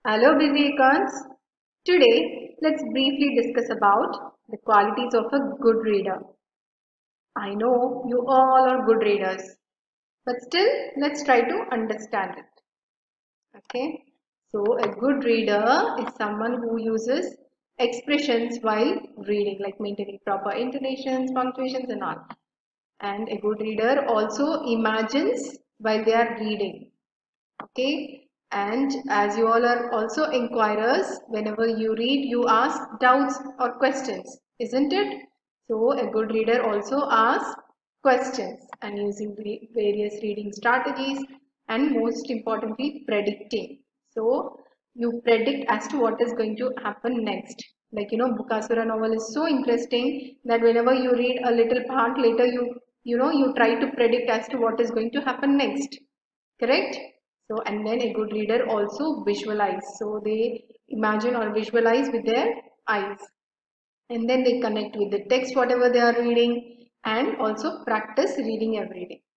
Hello busy icons. Today let's briefly discuss about the qualities of a good reader. I know you all are good readers, but still let's try to understand it. Okay, so a good reader is someone who uses expressions while reading, like maintaining proper intonations, punctuations and all. And a good reader also imagines while they are reading. Okay, and as you all are also inquirers, whenever you read, you ask doubts or questions, isn't it? So a good reader also asks questions and using the various reading strategies and most importantly predicting. So you predict as to what is going to happen next. Like Bukasura novel is so interesting that whenever you read a little part later, you try to predict as to what is going to happen next. Correct? So, and then a good reader also visualize. So they imagine or visualize with their eyes. And then they connect with the text, whatever they are reading, and also practice reading every day.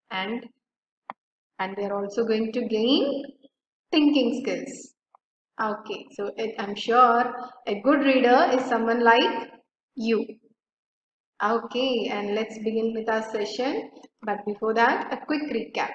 And they're also going to gain thinking skills. Okay, so I'm sure a good reader is someone like you. Okay, and let's begin with our session. But before that, a quick recap.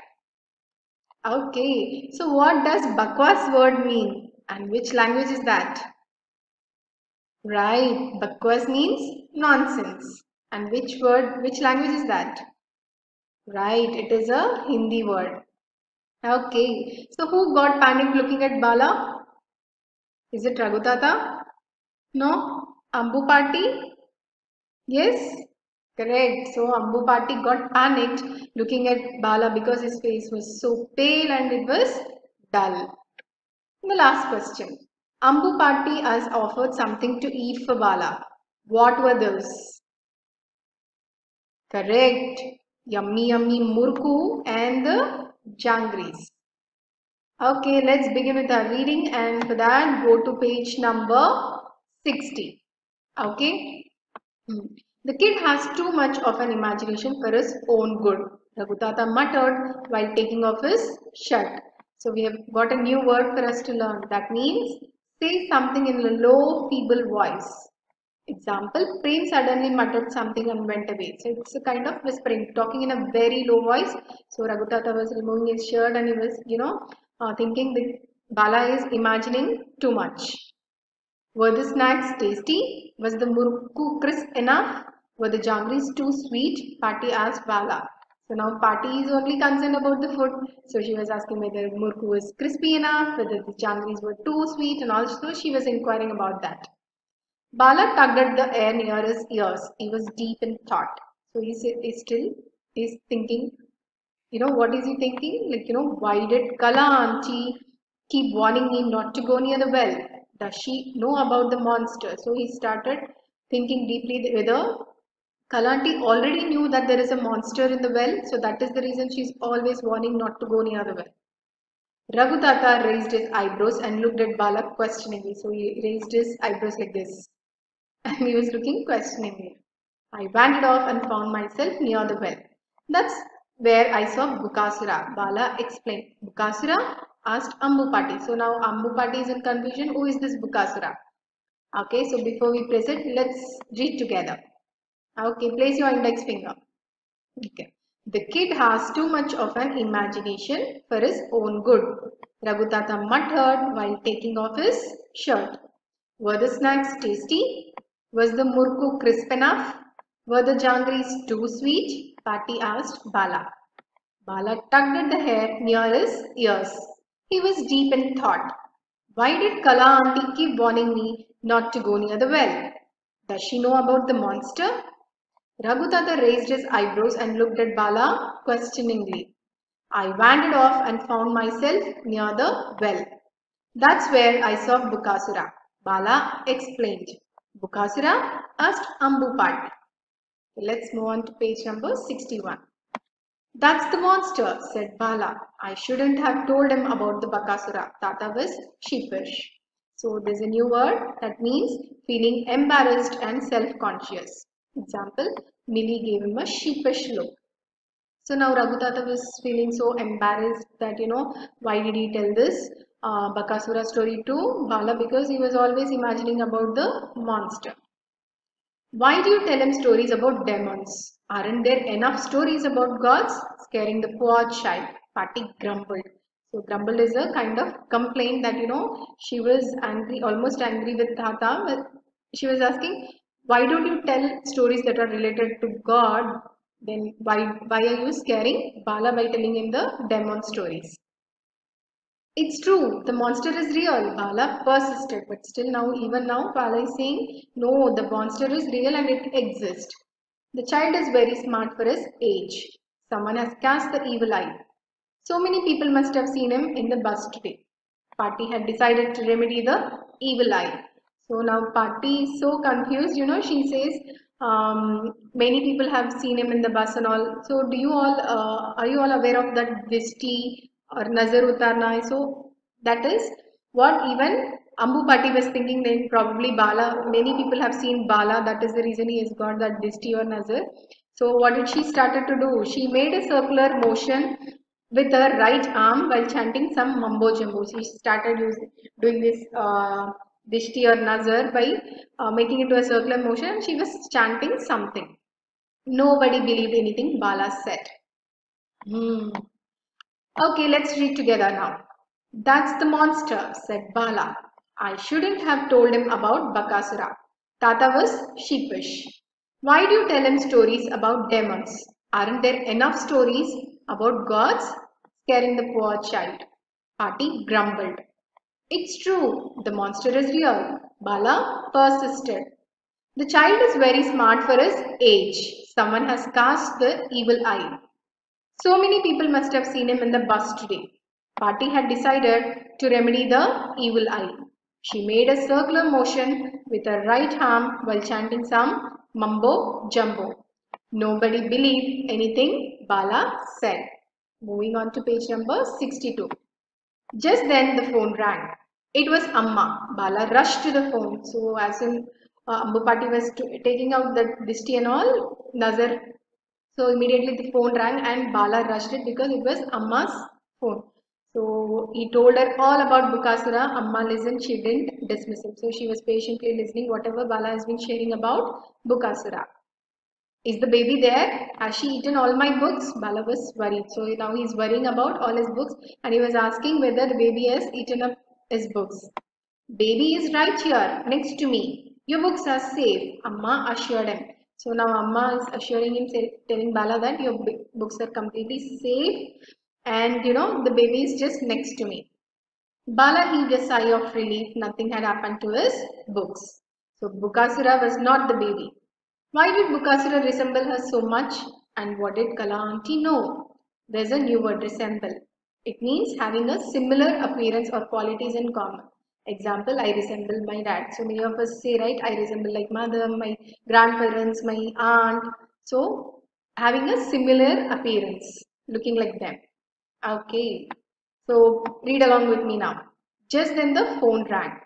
Okay, so what does bakwas word mean and which language is that? Right, bakwas means nonsense. And which language is that? Right, it is a Hindi word. Okay, so who got panic looking at Bala? Is it Raghutata? No? Ambu Party? Yes? Correct. So Ambu Party got panicked looking at Bala because his face was so pale and it was dull. The last question. Ambu Party has offered something to eat for Bala. What were those? Correct. Yummy yummy murku and the jangris. Okay, let's begin with our reading and for that go to page number 60. Okay. The kid has too much of an imagination for his own good, Raghutata muttered while taking off his shirt. So we have got a new word for us to learn. That means say something in a low, feeble voice. Example, Prem suddenly muttered something and went away. So it's a kind of whispering, talking in a very low voice. So Raghutata was removing his shirt and he was, thinking that Bala is imagining too much. Were the snacks tasty? Was the murukku crisp enough? Were the jaggeries too sweet? Patti asked Bala. So now Patti is only concerned about the food. So she was asking whether murukku was crispy enough, whether the jaggeries were too sweet, and also she was inquiring about that. Bala tugged at the air near his ears. He was deep in thought. So he's thinking, what is he thinking? Like, why did Kala auntie keep warning me not to go near the well? Does she know about the monster? So he started thinking deeply whether Kala auntie already knew that there is a monster in the well. So that is the reason she's always warning not to go near the well. Raghutata raised his eyebrows and looked at Bala questioningly. So he raised his eyebrows like this. And he was looking questioningly. I wandered off and found myself near the well. That's where I saw Bukasura. Bala explained. Bukasura asked Ambupati. So now Ambupati is in confusion. Who is this Bukasura? Okay, so before we press it, let's read together. Okay, place your index finger. Okay. The kid has too much of an imagination for his own good. Raghutata muttered while taking off his shirt. Were the snacks tasty? Was the murku crisp enough? Were the jangris too sweet? Patti asked Bala. Bala tugged at the hair near his ears. He was deep in thought. Why did Kala auntie keep warning me not to go near the well? Does she know about the monster? Raghutata raised his eyebrows and looked at Bala questioningly. I wandered off and found myself near the well. That's where I saw Bukasura. Bala explained. Bukasura asked Ambupati. Let's move on to page number 61. That's the monster, said Bala. I shouldn't have told him about the Bakasura. Tata was sheepish. So there's a new word that means feeling embarrassed and self-conscious. Example, Millie gave him a sheepish look. So now Raghutata was feeling so embarrassed that, why did he tell this Bakasura story to Bala because he was always imagining about the monster. Why do you tell him stories about demons? Aren't there enough stories about gods? Scaring the poor child. Patti grumbled. So grumbled is a kind of complaint that she was angry, almost angry with Tata. But she was asking, why don't you tell stories that are related to God? Then why are you scaring Bala by telling him the demon stories? It's true, the monster is real. Bala persisted, but still now, even now, Bala is saying, no, the monster is real and it exists. The child is very smart for his age. Someone has cast the evil eye. So many people must have seen him in the bus today. Patti had decided to remedy the evil eye. So now Patti is so confused, she says, many people have seen him in the bus and all. So are you all aware of that Disti or Nazar Utarna? So that is what even Ambu Patti was thinking. Then probably Bala, many people have seen Bala. That is the reason he has got that Disti or Nazar. So what did she started to do? She made a circular motion with her right arm while chanting some mumbo jumbo. She started doing this Dishti or Nazar by making it to a circular motion. She was chanting something. Nobody believed anything Bala said. Hmm. Okay, let's read together now. That's the monster, said Bala. I shouldn't have told him about Bakasura. Tata was sheepish. Why do you tell him stories about demons? Aren't there enough stories about gods? Scaring the poor child. Patti grumbled. It's true, the monster is real. Bala persisted. The child is very smart for his age. Someone has cast the evil eye. So many people must have seen him in the bus today. Patti had decided to remedy the evil eye. She made a circular motion with her right arm while chanting some mumbo jumbo. Nobody believed anything Bala said. Moving on to page number 62. Just then the phone rang. It was Amma. Bala rushed to the phone. So as in Ambu Patti was taking out the disti and all, Nazar. So immediately the phone rang and Bala rushed it because it was Amma's phone. So he told her all about Bukasura. Amma listened. She didn't dismiss him. So she was patiently listening whatever Bala has been sharing about Bukasura. Is the baby there? Has she eaten all my books? Bala was worried. So now he's worrying about all his books and he was asking whether the baby has eaten up his books. Baby is right here next to me. Your books are safe, Amma assured him. So now Amma is assuring him, telling Bala that your books are completely safe and the baby is just next to me. Bala heaved a sigh of relief. Nothing had happened to his books. So Bukasura was not the baby. Why did Bukasura resemble her so much? And what did Kala auntie know? There's a new word, resemble. It means having a similar appearance or qualities in common. Example, I resemble my dad. So many of us say, right, I resemble like mother, my grandparents, my aunt. So having a similar appearance, looking like them. Okay. So read along with me now. Just then the phone rang.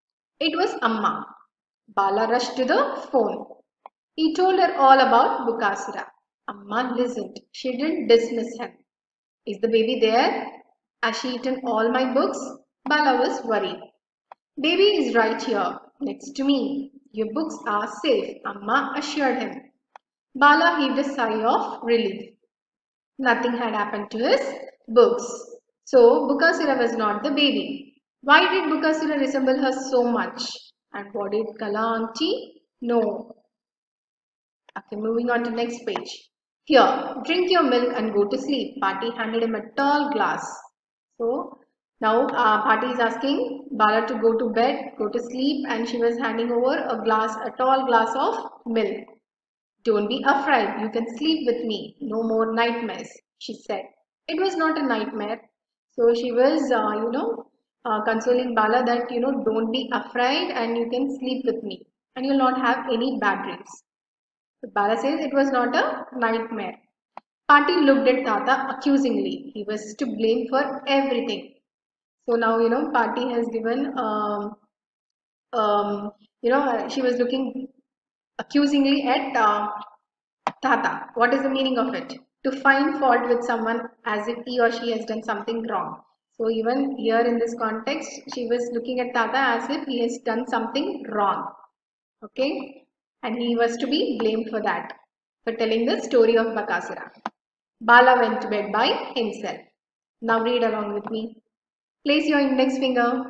It was Amma. Bala rushed to the phone. He told her all about Bukasura. Amma listened. She didn't dismiss him. Is the baby there? Has she eaten all my books? Bala was worried. Baby is right here, next to me. Your books are safe, Amma assured him. Bala heaved a sigh of relief. Nothing had happened to his books. So Bukasura was not the baby. Why did Bukasura resemble her so much? And what did Kala auntie know? Okay, moving on to next page. Here, drink your milk and go to sleep. Patti handed him a tall glass. So now Patti is asking Bala to go to bed, go to sleep, and she was handing over a tall glass of milk. Don't be afraid, you can sleep with me. No more nightmares, she said. It was not a nightmare. So she was, consoling Bala that, don't be afraid and you can sleep with me and you'll not have any bad dreams. But Bala says it was not a nightmare. Patti looked at Tata accusingly. He was to blame for everything. So now, Patti has given, she was looking accusingly at Tata. What is the meaning of it? To find fault with someone as if he or she has done something wrong. So even here in this context, she was looking at Tata as if he has done something wrong. Okay, and he was to be blamed for that, for telling the story of Bakasura. Bala went to bed by himself. Now read along with me. Place your index finger.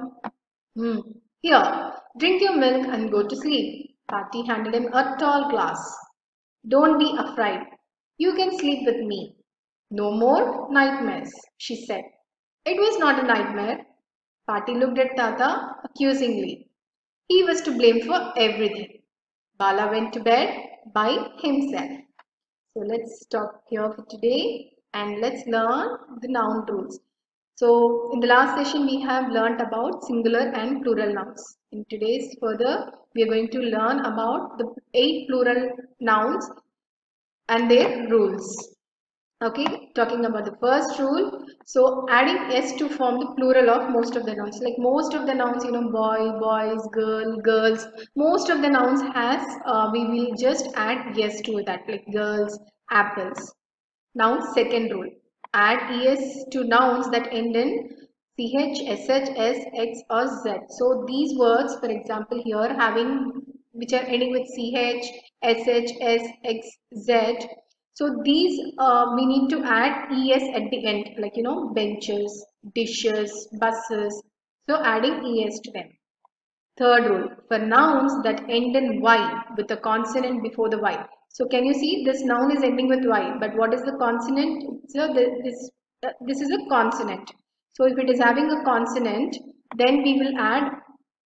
Here, drink your milk and go to sleep. Patti handed him a tall glass. Don't be afraid. You can sleep with me. No more nightmares, she said. It was not a nightmare. Patti looked at Tata accusingly. He was to blame for everything. Bala went to bed by himself. So let's stop here for today and let's learn the noun rules. So in the last session we have learnt about singular and plural nouns. In today's further we are going to learn about the 8 plural nouns and their rules. Okay, talking about the first rule. So adding s to form the plural of most of the nouns. Like most of the nouns, boy, boys, girl, girls. Most of the nouns has, we will just add yes to that, like girls, apples. Now second rule. Add es to nouns that end in ch, sh, s, x or z. So these words, for example, here which are ending with ch, sh, s, x, z. So these we need to add es at the end, like benches, dishes, buses. So adding es to them. Third rule, for nouns that end in y with a consonant before the y. So can you see this noun is ending with y, but what is the consonant? So this is a consonant. So if it is having a consonant, then we will add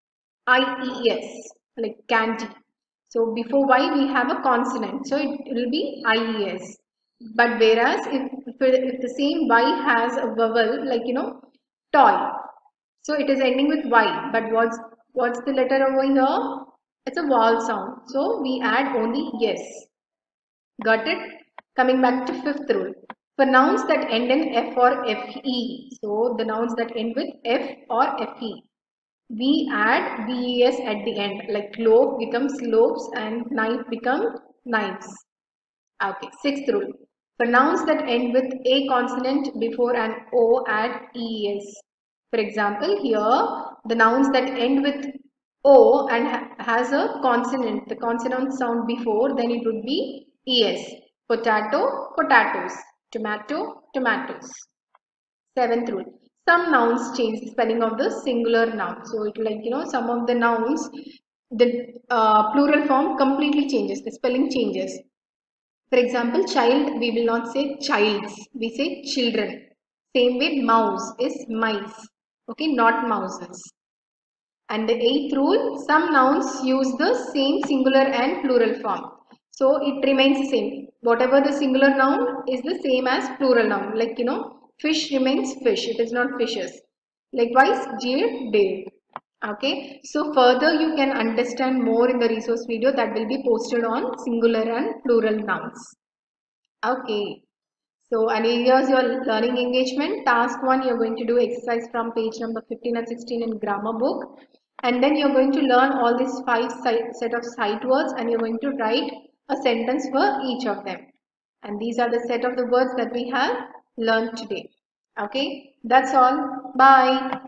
IES, like candy. So before Y we have a consonant, so it will be IES. But whereas if the same Y has a vowel, like toy, so it is ending with Y. But what's the letter over here? It's a vowel sound. So we add only yes. Got it? Coming back to fifth rule. For nouns that end in F or FE, so the nouns that end with F or FE, we add VES at the end, like clove becomes loaves and knife becomes knives. Okay, sixth rule. For nouns that end with a consonant before an O, add ES. For example, here the nouns that end with O and has a consonant, the consonant sound before, then it would be ES. Potato, potatoes. Tomato, tomatoes. Seventh rule. Some nouns change the spelling of the singular noun. So it like some of the nouns, the plural form completely changes. The spelling changes. For example, child, we will not say childs. We say children. Same way, mouse is mice. Okay, not mouses. And the eighth rule, some nouns use the same singular and plural form. So it remains the same. Whatever the singular noun is the same as plural noun. Like fish remains fish. It is not fishes. Likewise, deer, deer. Okay. So further you can understand more in the resource video that will be posted on singular and plural nouns. Okay. So, and here's your learning engagement. Task 1, you're going to do exercise from page number 15 and 16 in grammar book. And then you're going to learn all these 5 set of sight words and you're going to write a sentence for each of them. And these are the set of the words that we have learned today. Okay, that's all. Bye.